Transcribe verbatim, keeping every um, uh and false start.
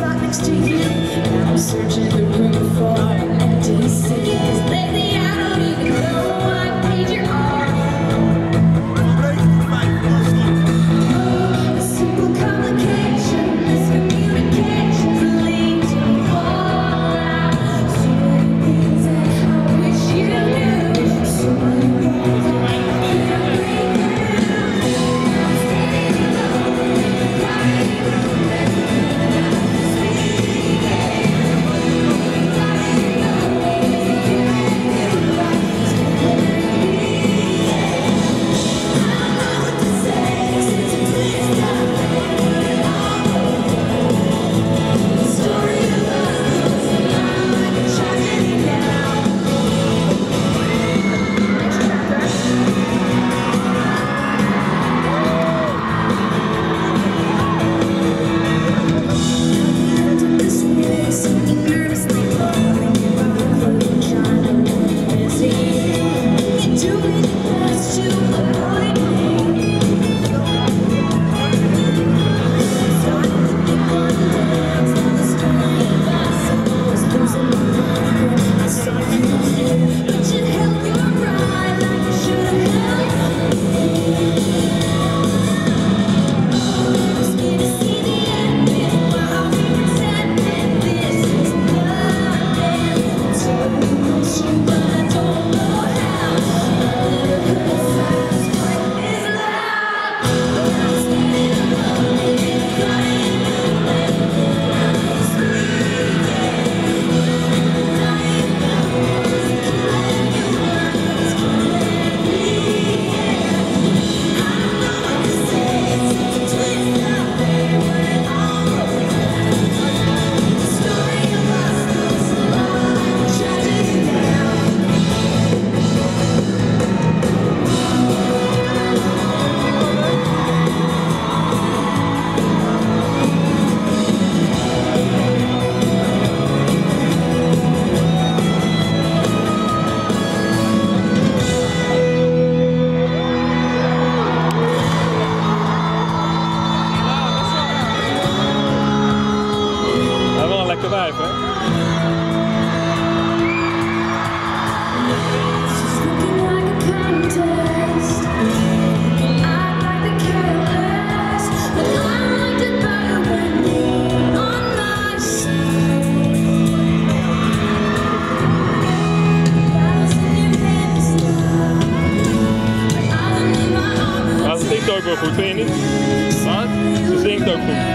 spot next to you. Now I'm searching the room for an empty seat. 'Cause lately I don't even know what page you're on. A simple complication, miscommunications lead to fallout. So many things that I wish you knew. So many things that I can't break through. I'm standing alone in the quiet room. Lekker wijf, hè? Maar ze zingt ook wel goed, vind je niet? Wat? Ze zingt ook goed.